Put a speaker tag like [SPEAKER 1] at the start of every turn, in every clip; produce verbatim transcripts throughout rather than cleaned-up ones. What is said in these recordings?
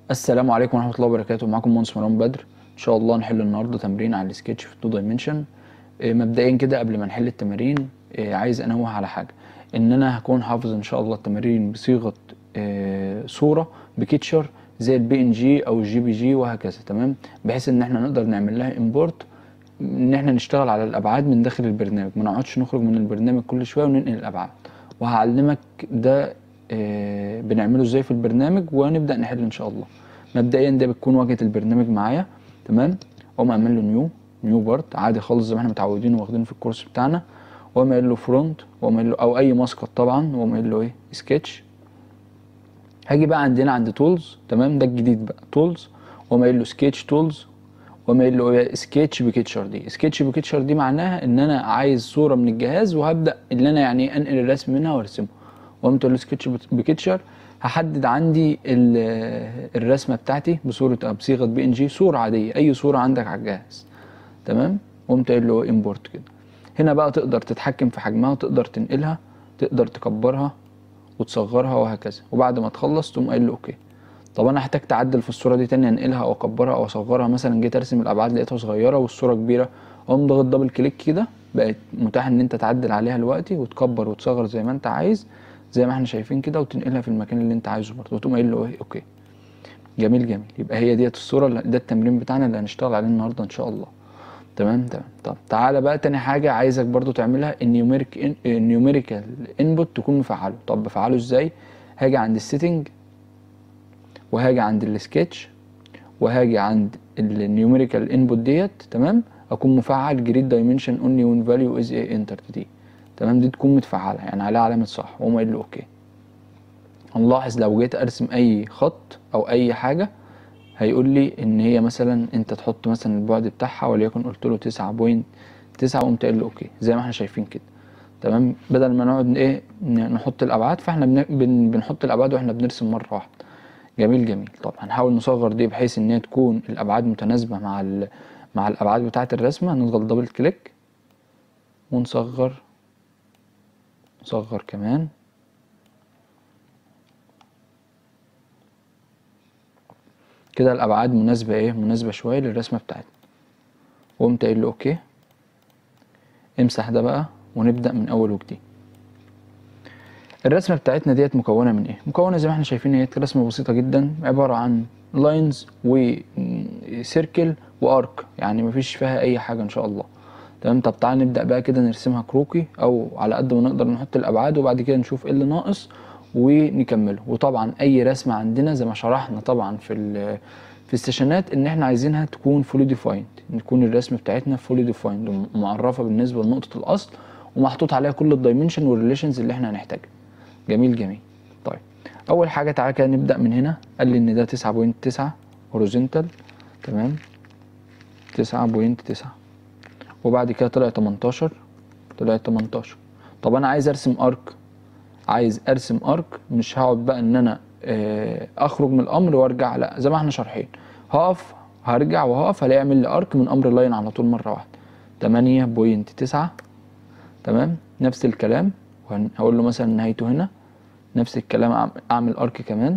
[SPEAKER 1] السلام عليكم ورحمة الله وبركاته. معكم مهندس مروان بدر. ان شاء الله نحل النهارده تمرين على السكتش في تو دايمنشن. مبدئيا كده قبل ما نحل التمارين آه، عايز انوه على حاجة، ان انا هكون حافظ ان شاء الله التمارين بصيغة آه، صورة بكيتشر زي البي ان جي او الجي بي جي وهكذا، تمام، بحيث ان احنا نقدر نعمل لها امبورت، ان احنا نشتغل على الابعاد من داخل البرنامج، ما نقعدش نخرج من البرنامج كل شوية وننقل الابعاد. وهعلمك ده آه، بنعمله ازاي في البرنامج ونبدأ نحل ان شاء الله. مبدئيا ده بتكون واجهة البرنامج معايا، تمام، اقوم اعمل له نيو نيو بارت عادي خالص زي ما احنا متعودين واخدين في الكورس بتاعنا، واقوم قايل له فرونت، واقوم قايل له او اي مسقط طبعا، واقوم قايل له ايه سكتش. هاجي بقى عندنا عند تولز، تمام، ده الجديد بقى تولز، واقوم قايل له سكتش تولز، واقوم قايل له ايه سكتش بكيتشر. دي سكتش بكيتشر دي معناها ان انا عايز صورة من الجهاز وهبدأ ان انا يعني انقل الرسم منها وارسمه. وقمت له سكتش بكيتشر، هحدد عندي الرسمه بتاعتي بصوره بصيغه بي ان جي، صوره عاديه اي صوره عندك على الجهاز، تمام. وقمت قايل له امبورت كده. هنا بقى تقدر تتحكم في حجمها وتقدر تنقلها، تقدر تكبرها وتصغرها وهكذا. وبعد ما تخلص تقوم قايل له اوكي. طب انا احتاج تعدل في الصوره دي تاني، انقلها او اكبرها او اصغرها، مثلا جيت ارسم الابعاد لقيتها صغيره والصوره كبيره، اقوم ضاغط دبل كليك كده، بقت متاح ان انت تعدل عليها دلوقتي وتكبر وتصغر زي ما انت عايز، زي ما احنا شايفين كده، وتنقلها في المكان اللي انت عايزه برضه، وتقوم قايل له ايه اوكي. جميل جميل. يبقى هي ديت الصوره اللي ده التمرين بتاعنا اللي هنشتغل عليه النهارده ان شاء الله. تمام تمام. طب تعالى بقى تاني حاجه عايزك برضه تعملها، النيوميريك النيوميريكال انبوت تكون مفعله. طب بفعله ازاي؟ هاجي عند السيتنج، وهاجي عند السكتش، وهاجي عند النيوميريكال انبوت ديت، تمام، اكون مفعل جريد دايمنشن اونلي وين فاليو از ايه انترد دي، تمام، دي تكون متفعله يعني عليها علامه صح، واقوم قايل له اوكي. هنلاحظ لو جيت ارسم اي خط او اي حاجه هيقول لي ان هي مثلا انت تحط مثلا البعد بتاعها، وليكن قلت له تسعة بوينت تسعة، وقمت قايل له اوكي زي ما احنا شايفين كده، تمام. بدل ما نقعد ايه نحط الابعاد، فاحنا بن... بن... بنحط الابعاد واحنا بنرسم مره واحده. جميل جميل. طب هنحاول نصغر دي بحيث ان هي تكون الابعاد متناسبه مع ال... مع الابعاد بتاعه الرسمه. نضغط دبل كليك ونصغر، نصغر كمان كده، الابعاد مناسبه ايه مناسبه شويه للرسمه بتاعتنا. وقمت قايل له اوكي. امسح ده بقى ونبدا من اول وجديد. الرسمه بتاعتنا ديت مكونه من ايه؟ مكونه زي ما احنا شايفين، هي رسمه بسيطه جدا، عباره عن لاينز وسيركل وارك، يعني مفيش فيها اي حاجه ان شاء الله، تمام. طب تعال نبدا بقى كده نرسمها كروكي او على قد ما نقدر نحط الابعاد، وبعد كده نشوف ايه اللي ناقص ونكمله. وطبعا اي رسمه عندنا زي ما شرحنا طبعا في في السيشنات ان احنا عايزينها تكون فولي ديفايند، تكون الرسمه بتاعتنا فولي ديفايند ومعرفه بالنسبه لنقطه الاصل، ومحطوط عليها كل الدايمنشن والريليشنز اللي احنا هنحتاجها. جميل جميل. طيب اول حاجه تعالى كده نبدا من هنا. قال لي ان ده تسعة بوينت تسعة هوريزونتال، تمام، تسعة بوينت تسعة، وبعد كده طلع تمنتاشر، طلع تمنتاشر. طب انا عايز ارسم ارك، عايز ارسم ارك، مش هقعد بقى ان انا اخرج من الامر وارجع، لا، زي ما احنا شارحين، هقف هرجع وهقف هلاقي يعمل لي ارك من امر لاين على طول مره واحده. تمانية بوينت تسعة، تمام، نفس الكلام. وهقول له مثلا نهايته هنا، نفس الكلام اعمل ارك كمان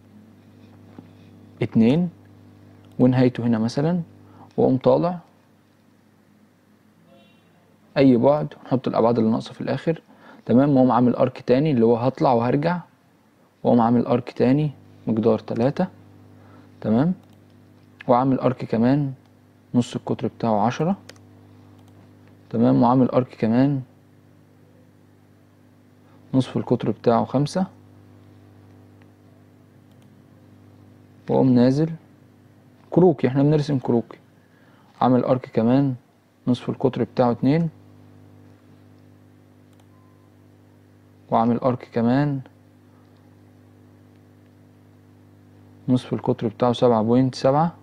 [SPEAKER 1] اتنين، ونهايته هنا مثلا، واقوم طالع اي بعد، نحط الابعاد اللي ناقصه في الاخر، تمام. واقوم عامل ارك تاني اللي هو هطلع وهرجع، واقوم عامل ارك تاني مقدار تلاتة، تمام، وعامل ارك كمان نص القطر بتاعه عشرة، تمام، وعامل ارك كمان نصف القطر بتاعه خمسة، واقوم نازل كروكي، احنا بنرسم كروكي، عامل ارك كمان نصف القطر بتاعه اتنين، وعامل ارك كمان نصف القطر بتاعه سبعة بوينت سبعة،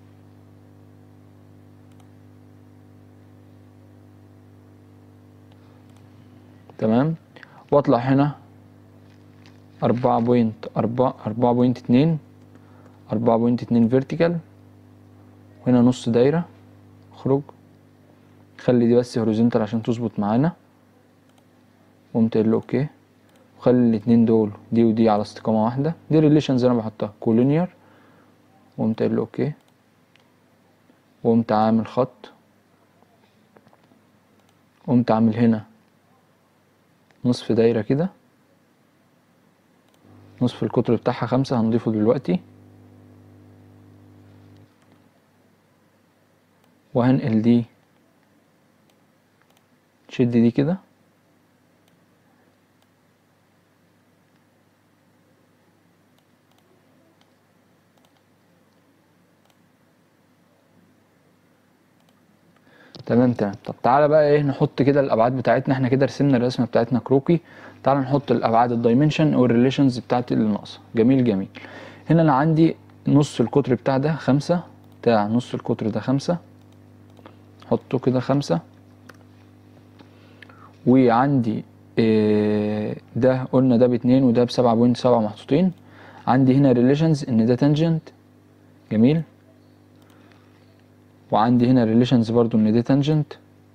[SPEAKER 1] تمام. واطلع هنا أربعة بوينت أربعة أربعة بوينت اتنين، أربعة بوينت اتنين فيرتيكال، وهنا نص دايرة، اخرج، خلي دي بس هوريزونتال عشان تظبط معانا، وقمت قايل له اوكي. وخلي الاتنين دول دي ودي على استقامة واحدة، دي ريليشنز انا بحطها كولينير وقمت قايل له اوكي، وقمت عامل خط، قمت عامل هنا نصف دايرة كده، نصف القطر بتاعها خمسة هنضيفه دلوقتي، وهنقل دي تشد دي كده، تمام تمام. طب تعالى بقى ايه نحط كده الابعاد بتاعتنا. احنا كده رسمنا الرسمه بتاعتنا كروكي، تعالى نحط الابعاد الدايمنشن والريليشنز بتاعتي اللي ناقصه. جميل جميل. هنا انا عندي نص القطر بتاع ده خمسة، بتاع نص القطر ده خمسة، حطه كده خمسة. وعندي إيه ده قلنا ده باتنين وده بسبعة بوينت سبعة محطوطين. عندي هنا ريليشنز ان ده تانجنت، جميل. وعندي هنا ريليشنز برضو ان ده تانجنت،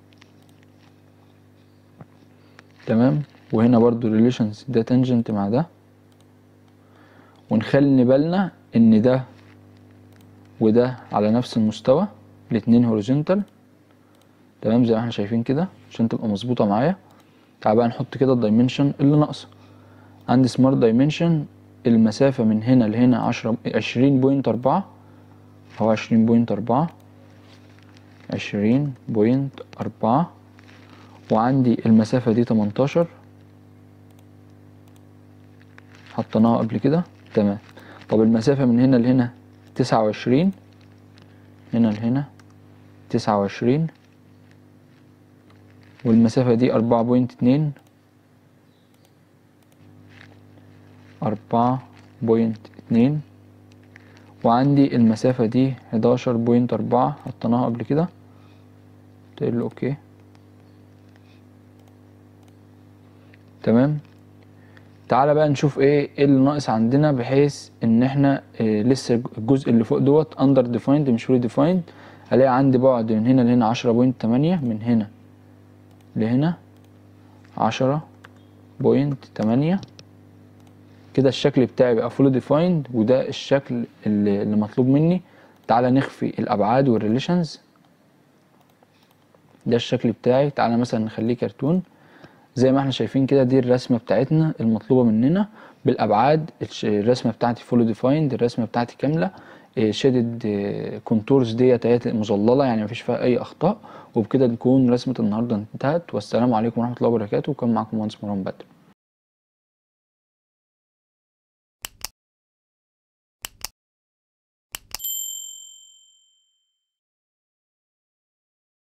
[SPEAKER 1] تمام. وهنا برضو ريليشنز ده تانجنت مع ده. ونخلي بالنا ان ده وده على نفس المستوى، الاتنين هوريزونتال، تمام زي ما احنا شايفين كده عشان تبقى مظبوطه معايا. تعال بقى نحط كده الدايمنشن اللي ناقصه. عندي سمارت دايمنشن، المسافه من هنا لهنا عشرة عشرين بوينت أربعة، هو عشرين بوينت أربعة، عشرين بوينت أربعة. وعندي المسافه دي تمنتاشر، حطيناها قبل كده، تمام. طب المسافه من هنا لهنا تسعة وعشرين، هنا لهنا تسعة وعشرين. والمسافة دي أربعة بوينت اتنين، أربعة بوينت اتنين. وعندي المسافة دي حداشر بوينت أربعة، حطيناها قبل كده، تقول له اوكي، تمام. تعالى بقى نشوف ايه ايه اللي ناقص عندنا، بحيث ان احنا إيه لسه الجزء اللي فوق دوت اندر ديفايند مش فري ديفايند. هلاقي عندي بعد من هنا لهنا عشرة بوينت تمانية، من هنا لهنا عشرة بوينت تمانية. كده الشكل بتاعي بقى فول ديفايند، وده الشكل اللي, اللي مطلوب مني. تعالى نخفي الابعاد والريليشنز، ده الشكل بتاعي. تعالى مثلا نخليه كرتون زي ما احنا شايفين كده. دي الرسمه بتاعتنا المطلوبه مننا بالابعاد. الرسمه بتاعتي فول ديفايند، الرسمه بتاعتي كامله شيدد كونتورز ديت مظلله، يعني مفيش فيها اي اخطاء. وبكده تكون رسمه النهارده انتهت، والسلام عليكم ورحمه الله وبركاته. وكان معاكم مهندس مروان بدر.